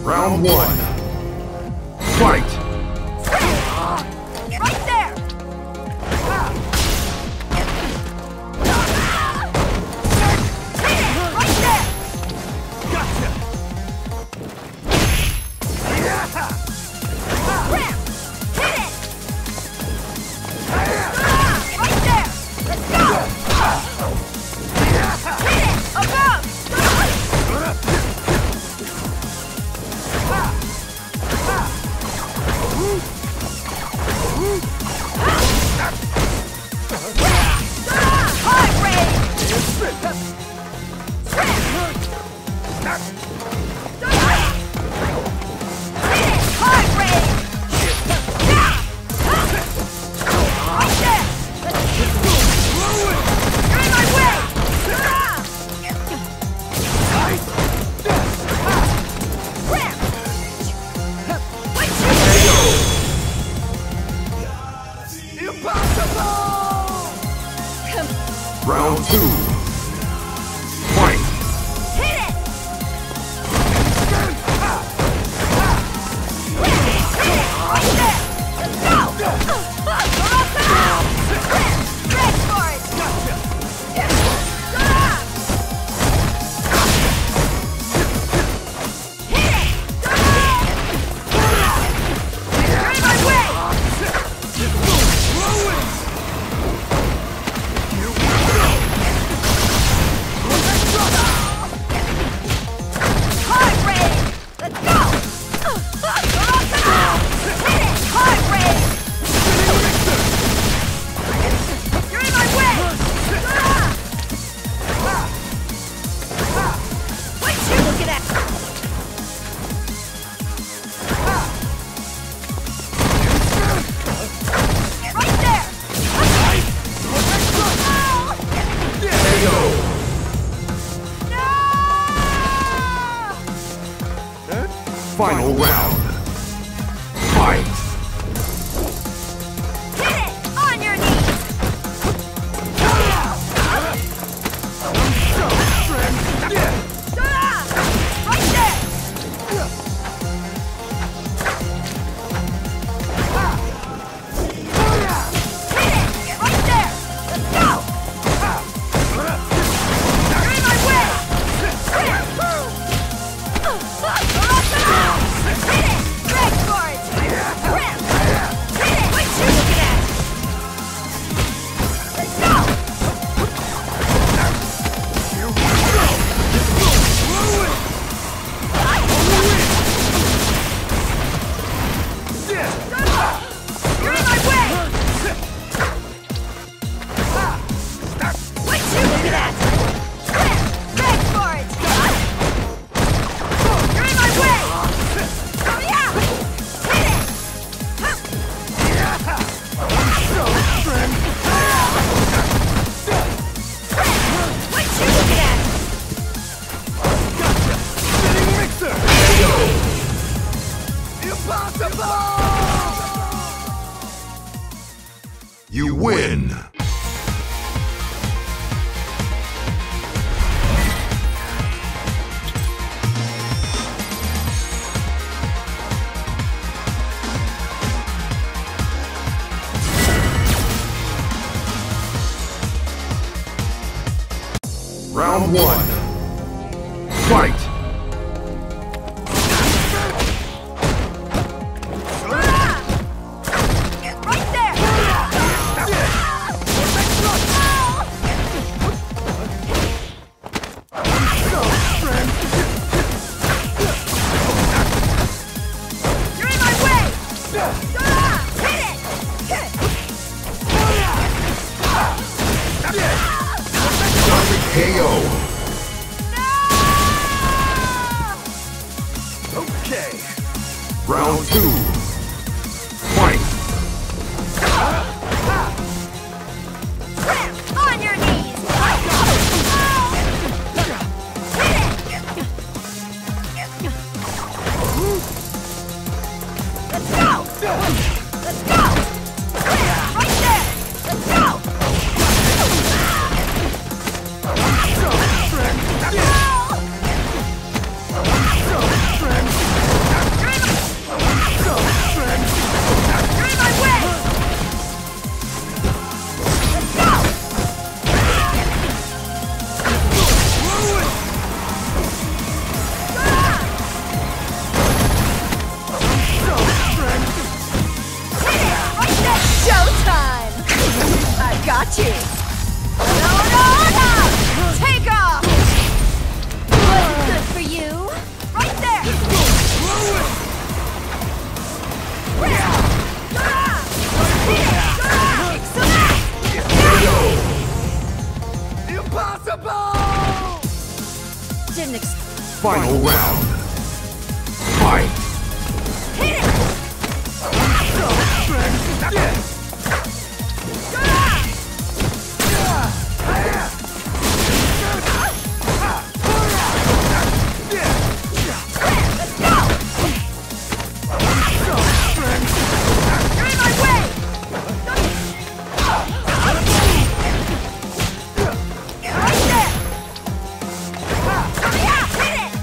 Round one. Fight! Right there! Right there! Gotcha! Ram! Hit it! Right there! Let's go! Hit it! Above! Hard raid! Hard raid! Right there! You're in my way! Ram! Round two. Fight! Hit it! Right there! Let's go! Stretch for it! Hit it! You're in my way! Hard raid! Let's go! Hit it! Hard raid! You're in my way! What you looking at? Right there! KO! No! Final round. Fight! Hit it! On your knees! Right there! Hit it! Right there! Let's go! You're in my way! Hit it! Drag for it! Ram! Hit it! What you looking at? Let's go! You're in my way! What you looking at? Ram! Drag for it! You're in my way! Yeah! Hit it! What you looking at? You win! Round one. Fight! Right there! You're in my way! Hit it! KO! Okay. Round two. Fight! Ram! On your knees! Hit it! Let's go! Let's go! Right there! Let's go! didn't Final round. Fight! hit it! Let's go! You're in my way! Right there! Yeah, hit it!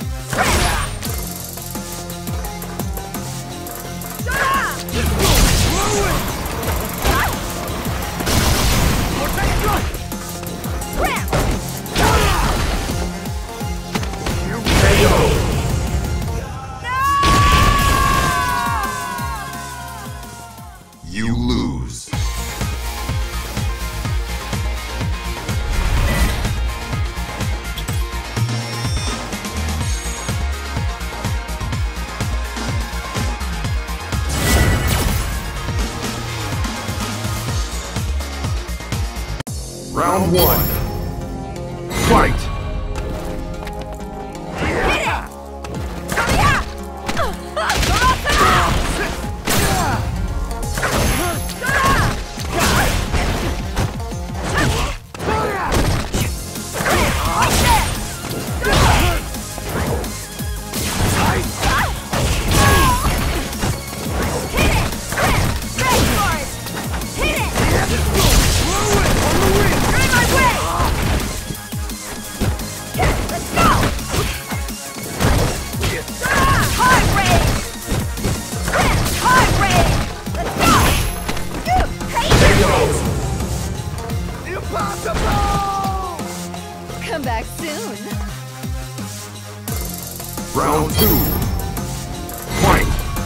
You lose. Round 1. Fight! Come back soon. Round 2. Fight!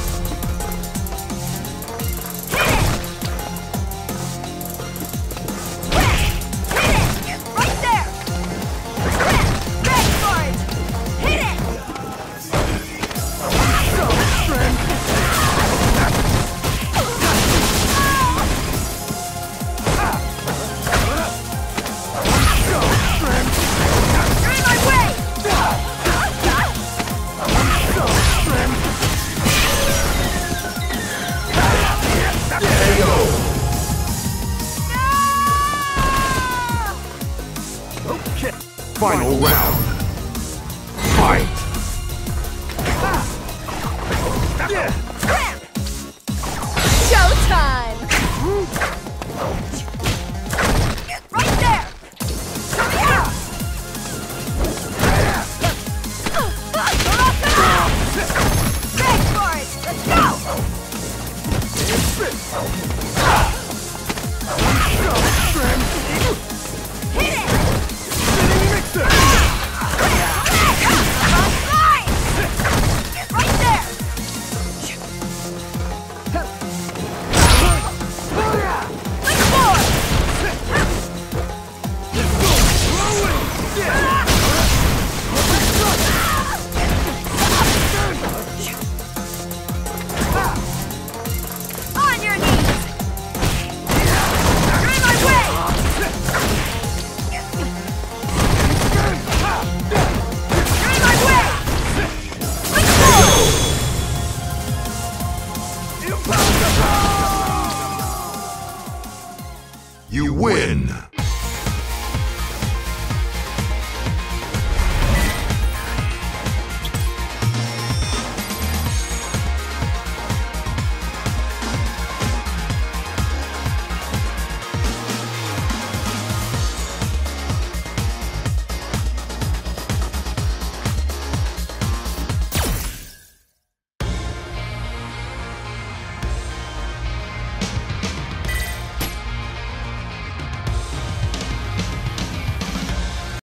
Right there! Back for it! Hit it! You're in my way! Okay. Final round. Fight! Showtime! Right there! Yeah! Beg for it! Let's go! Hit it! Right there! Let's go! On your knees! You're in my way! You're in my way! Let's go! You win!